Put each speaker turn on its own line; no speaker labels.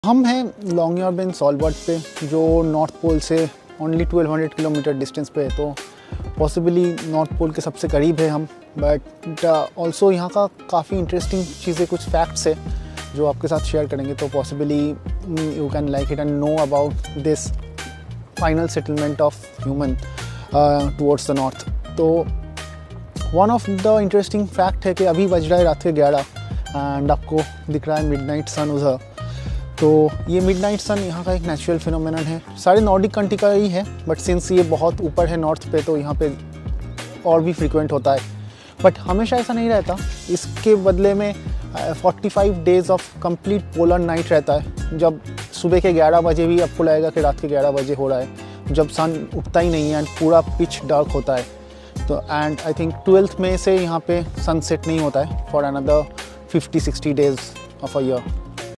हम हैं लॉन्गयॉर्बिन सॉल्बर्ट पे, जो नॉर्थ पोल से ओनली 1200 किलोमीटर डिस्टेंस पे है, तो पॉसिबली नॉर्थ पोल के सबसे करीब है हम। बट ऑल्सो यहाँ का काफ़ी इंटरेस्टिंग चीज़ें, कुछ फैक्ट्स है जो आपके साथ शेयर करेंगे, तो possibly you can like it and know about this final settlement of human towards the north. तो one of the interesting fact है कि अभी बज रहा है रात के 11 एंड आपको दिख रहा है मिडनाइट सन उधर। तो ये मिडनाइट सन यहाँ का एक नेचुरल फिनोमेनन है, सारे नॉर्डिक कंट्री का ही है, बट सिंस ये बहुत ऊपर है नॉर्थ पे, तो यहाँ पे और भी फ्रीक्वेंट होता है। बट हमेशा ऐसा नहीं रहता, इसके बदले में 45 days of complete polar night रहता है, जब सुबह के 11 बजे भी आपको लगेगा कि रात के 11 बजे हो रहा है, जब सन उगता ही नहीं है एंड पूरा पिच डार्क होता है। तो एंड आई थिंक 12th मई से यहाँ पे सनसेट नहीं होता है for another 50-60 days of a year.